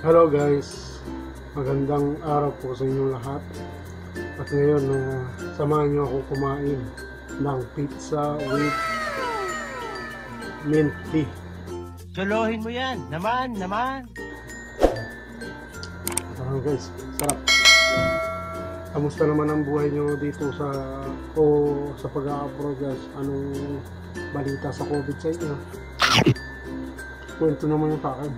Hello guys, magandang araw po sa inyong lahat. At ngayon, samahan niyo ako kumain ng pizza with mint tea. Solohin mo yan, naman. Parang guys, sarap. Kamusta naman ang buhay niyo dito sa pag-a-abroad guys? Anong balita sa COVID sa inyo? Kwento naman yung sa akin.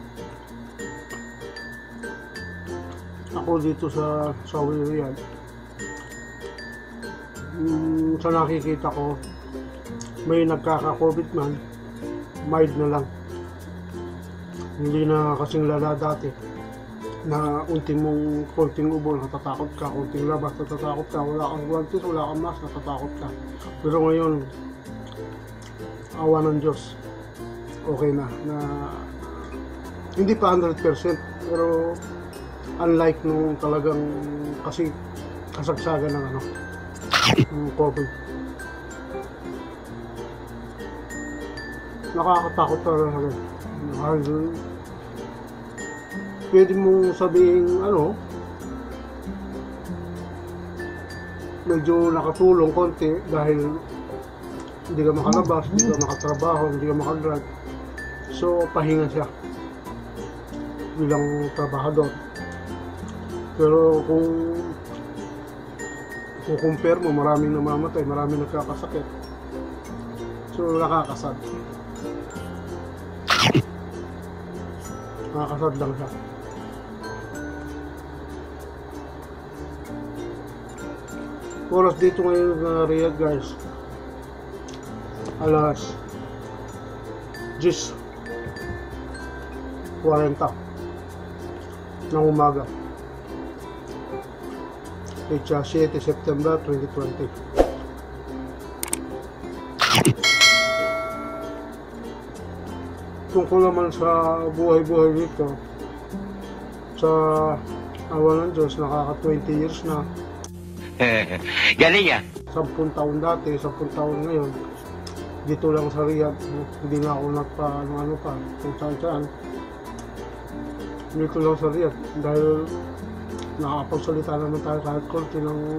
Ako dito sa Riyadh, sa nakikita ko, may nagkaka-COVID man, mild na lang. Hindi na kasing lala dati na konting ubo, natatakot ka, konting labas, natatakot ka, wala kang guantes, wala kang mask, natatakot ka. Pero ngayon, awa ng Diyos, okay na hindi pa 100%, pero unlike nung talagang kasi kasagsagan ng COVID. Nakakatakot talaga. Pwede mong sabihin medyo nakatulong konti dahil hindi ka makalabas, hindi ka makatrabaho, hindi ka makagrind. So pahinga siya bilang trabahador. Pero kung compare mo, maraming namamatay, maraming nagkakasakit. So nakakasad. Nakakasad lang siya. Oras dito ngayon sa Riyadh guys, alas 10:40 ng umaga. Pecha 7 September 2020. Tungkol naman sa buhay-buhay dito, sa awa ng Diyos, nakaka 20 years na. Galing yan. 10 taon dati, 10 taon ngayon. Dito lang sa Riyadh, hindi na ako nagpa-ano pa, kung saan. Dito lang sa Riyadh, dahil nakapagsalita naman tayo kahit konti ng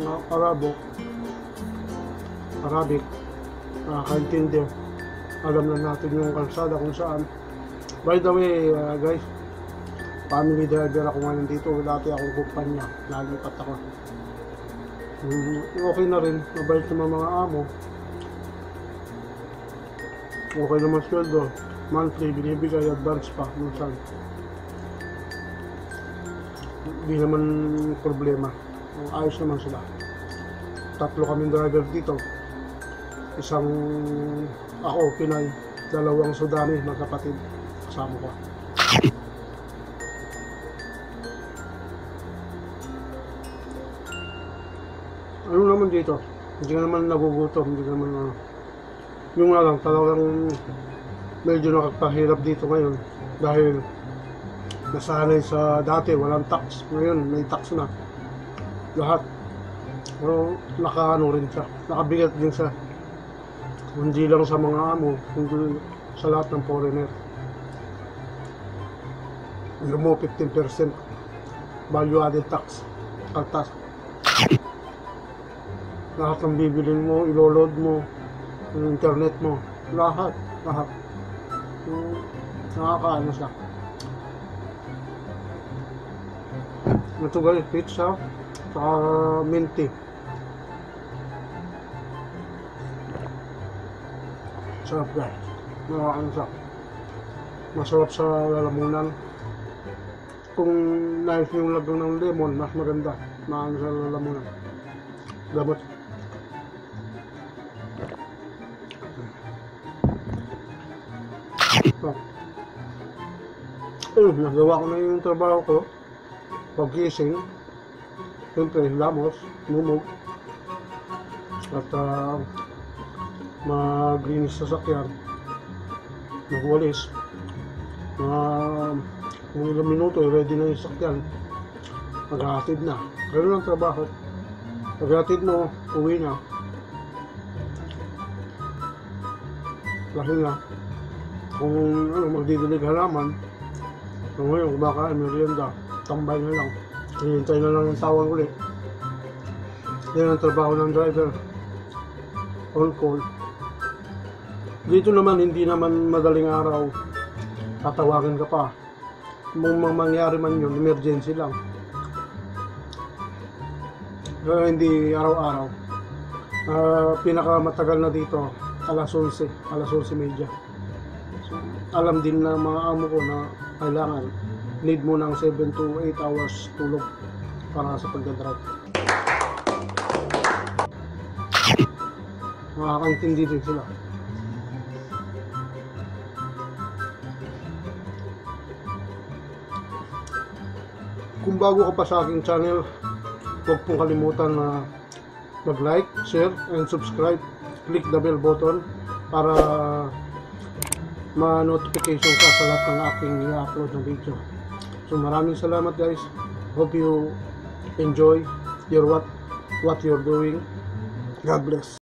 Arabic, nakakaintindi. Alam na natin yung kalsada kung saan. By the way guys, family driver ako ngayon dito. Dati akong kumpanya, nalipat ako. Okay na rin, mabait naman mga amo. Okay naman sweldo, monthly binibigay, advance pa minsan. Hindi naman problema. Ayos naman sila. 3 kaming driver dito. Isang ako, Pinay. 2 Sudani, magkapatid. Kasama ko. Ano naman dito? Hindi ka naman nagugutom. Hindi ka naman yung nga lang, talagang medyo nakakahirap dito ngayon. Dahil nasanay sa dati, walang tax. Ngayon, may tax na. Lahat. Pero nakaano rin siya. Nakabigat din siya. Hindi lang sa mga amo, hindi sa lahat ng foreigner. Yung mo 15% value added tax. Kaltas. Lahat ng bibilin mo, iloload mo, yung internet mo. Lahat. Nakakaano siya. Ito guys, pizza saka minty. Sarap guys. Nakakaano siya. Masarap sa lalamunan. Kung nice yung lagyan ng lemon, mas maganda. Maano sa lalamunan. Dapat. Nagawa ko na yung trabaho ko. Pag-gising, siyempre, lamos, mumog, at maglinis sa sakyan, magwalis, kung ilang minuto, ready na yung sakyan, maghahatid na. Ganun ang trabaho. Paghahatid mo, uwi na. Lahi na. Kung magdidilig halaman, So ngayon, kumakain, merienda, tambay na lang. Hihintay na lang yung tawag ulit. Yan ang trabaho ng driver. On call. Dito naman, hindi naman madaling araw. Tatawagin ka pa. Kung mangyari man yun, emergency lang. Hindi araw-araw. Pinakamatagal na dito, alas 11 media. So, alam din ng mga amo ko na kailangan need mo ng 7 to 8 hours tulog para sa pagdadrive. Makakaintindi din sila. Kung bago ka pa sa aking channel, huwag pong kalimutan na mag-like, share, and subscribe. Click the bell button para ma-notification ka sa lahat ng aking i-upload na video. So maraming salamat guys. Hope you enjoy what you're doing. God bless.